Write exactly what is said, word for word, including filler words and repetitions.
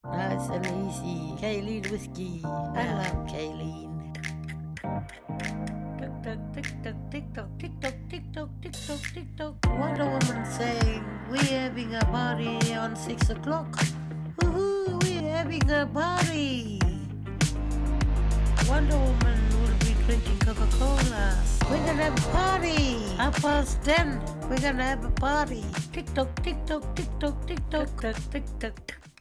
Nice and easy. Kayleen whiskey. I love Kayleen. Tick tock, tick tock, tick tock, tick tock, tick tock, tick tock. Wonder Woman saying, "We're having a party on six o'clock. Woohoo! We're having a party." Wonder Woman will be drinking Coca-Cola. We're gonna have a party. Half past ten. We're gonna have a party. Tick tock, tick tock, tick tock, tick tock, tick tock, tick tock.